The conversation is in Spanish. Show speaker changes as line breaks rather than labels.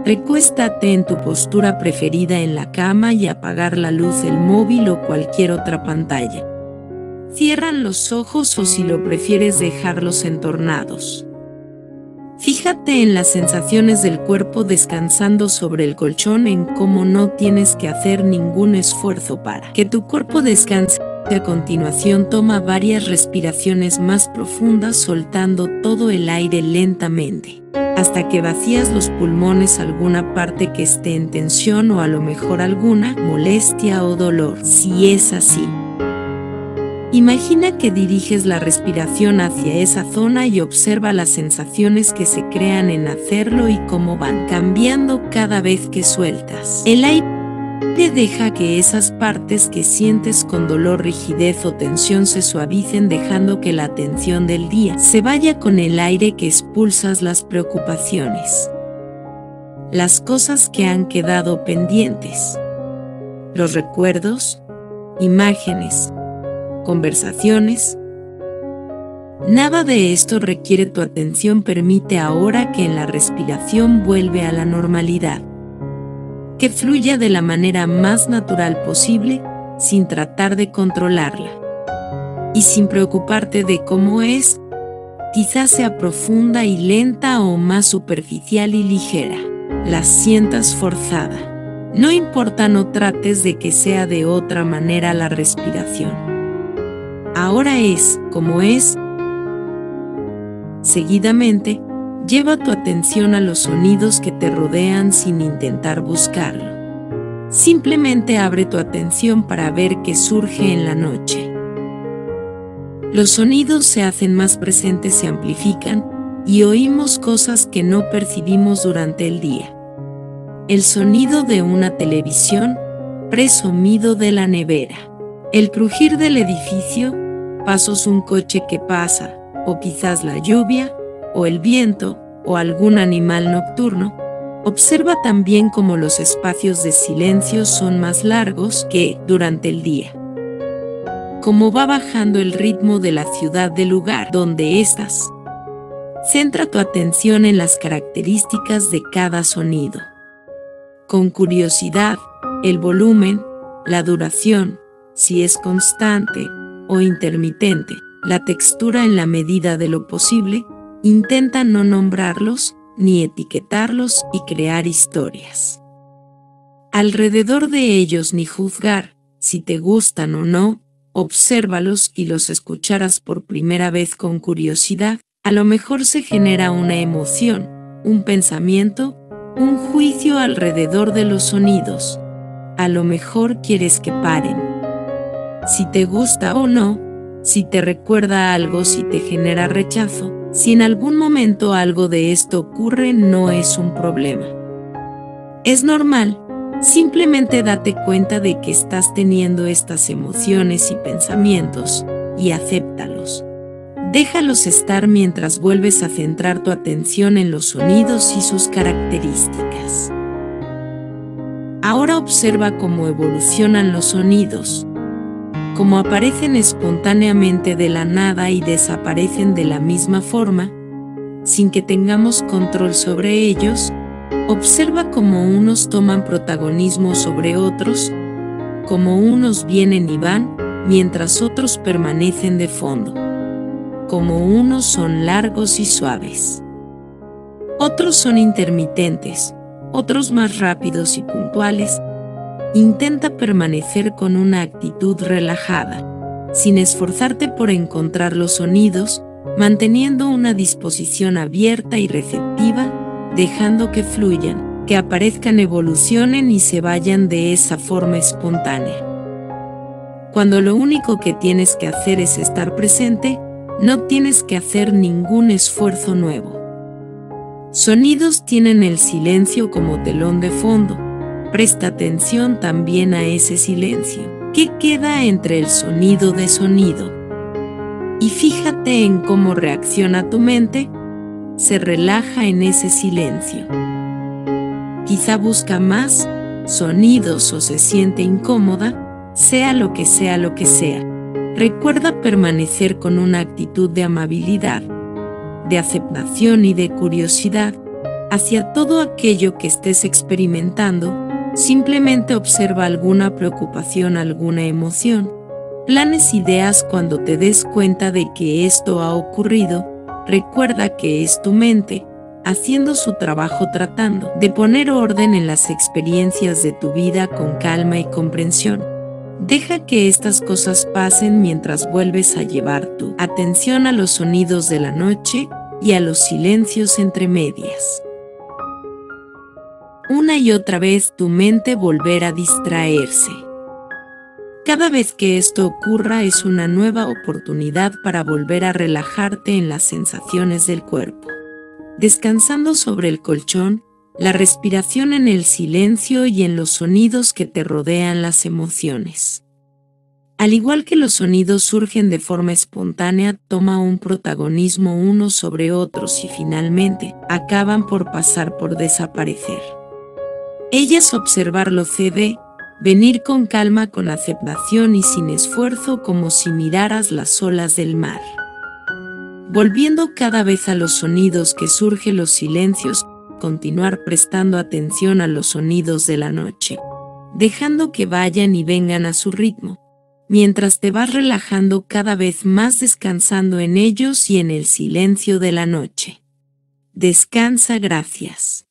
Recuéstate en tu postura preferida en la cama y apagar la luz del móvil o cualquier otra pantalla. Cierra los ojos o si lo prefieres dejarlos entornados. Fíjate en las sensaciones del cuerpo descansando sobre el colchón, en cómo no tienes que hacer ningún esfuerzo para que tu cuerpo descanse. A continuación toma varias respiraciones más profundas soltando todo el aire lentamente, hasta que vacías los pulmones, alguna parte que esté en tensión o a lo mejor alguna molestia o dolor. Si es así, imagina que diriges la respiración hacia esa zona y observa las sensaciones que se crean en hacerlo y cómo van cambiando cada vez que sueltas el aire. Deja que esas partes que sientes con dolor, rigidez o tensión se suavicen, dejando que la tensión del día se vaya con el aire que expulsas. Las preocupaciones, las cosas que han quedado pendientes, los recuerdos, imágenes, conversaciones. Nada de esto requiere tu atención. Permite ahora que en la respiración vuelve a la normalidad, que fluya de la manera más natural posible, sin tratar de controlarla. Y sin preocuparte de cómo es, quizás sea profunda y lenta o más superficial y ligera. La sientas forzada. No importa, no trates de que sea de otra manera la respiración. Ahora es como es. Seguidamente, lleva tu atención a los sonidos que te rodean sin intentar buscarlo. Simplemente abre tu atención para ver qué surge en la noche. Los sonidos se hacen más presentes, se amplifican, y oímos cosas que no percibimos durante el día. El sonido de una televisión, presumido de la nevera, el crujir del edificio, pasos un coche que pasa, o quizás la lluvia, o el viento, o algún animal nocturno. Observa también cómo los espacios de silencio son más largos que durante el día. Cómo va bajando el ritmo de la ciudad del lugar donde estás. Centra tu atención en las características de cada sonido. Con curiosidad, el volumen, la duración, si es constante o intermitente, la textura en la medida de lo posible. Intenta no nombrarlos ni etiquetarlos y crear historias alrededor de ellos, ni juzgar si te gustan o no. Obsérvalos y los escucharás por primera vez con curiosidad. A lo mejor se genera una emoción, un pensamiento, un juicio alrededor de los sonidos. A lo mejor quieres que paren. Si te gusta o no, si te recuerda algo, si te genera rechazo. Si en algún momento algo de esto ocurre, no es un problema. Es normal. Simplemente date cuenta de que estás teniendo estas emociones y pensamientos, y acéptalos. Déjalos estar mientras vuelves a centrar tu atención en los sonidos y sus características. Ahora observa cómo evolucionan los sonidos, cómo aparecen espontáneamente de la nada y desaparecen de la misma forma, sin que tengamos control sobre ellos. Observa cómo unos toman protagonismo sobre otros, cómo unos vienen y van, mientras otros permanecen de fondo, cómo unos son largos y suaves, otros son intermitentes, otros más rápidos y puntuales. Intenta permanecer con una actitud relajada, sin esforzarte por encontrar los sonidos, manteniendo una disposición abierta y receptiva, dejando que fluyan, que aparezcan, evolucionen y se vayan de esa forma espontánea. Cuando lo único que tienes que hacer es estar presente, no tienes que hacer ningún esfuerzo nuevo. Sonidos tienen el silencio como telón de fondo. Presta atención también a ese silencio, que queda entre el sonido de sonido. Y fíjate en cómo reacciona tu mente, se relaja en ese silencio. Quizá busca más sonidos o se siente incómoda, sea lo que sea lo que sea. Recuerda permanecer con una actitud de amabilidad, de aceptación y de curiosidad, hacia todo aquello que estés experimentando. Simplemente observa alguna preocupación, alguna emoción. Planes ideas cuando te des cuenta de que esto ha ocurrido. Recuerda que es tu mente haciendo su trabajo, tratando de poner orden en las experiencias de tu vida con calma y comprensión. Deja que estas cosas pasen mientras vuelves a llevar tu atención a los sonidos de la noche y a los silencios entre medias. Una y otra vez tu mente volverá a distraerse. Cada vez que esto ocurra es una nueva oportunidad para volver a relajarte en las sensaciones del cuerpo. Descansando sobre el colchón, la respiración en el silencio y en los sonidos que te rodean las emociones. Al igual que los sonidos surgen de forma espontánea, toma un protagonismo unos sobre otros y finalmente acaban por pasar por desaparecer. Ellas observarlo cede, venir con calma, con aceptación y sin esfuerzo, como si miraras las olas del mar. Volviendo cada vez a los sonidos que surgen, los silencios, continuar prestando atención a los sonidos de la noche, dejando que vayan y vengan a su ritmo, mientras te vas relajando cada vez más, descansando en ellos y en el silencio de la noche. Descansa, gracias.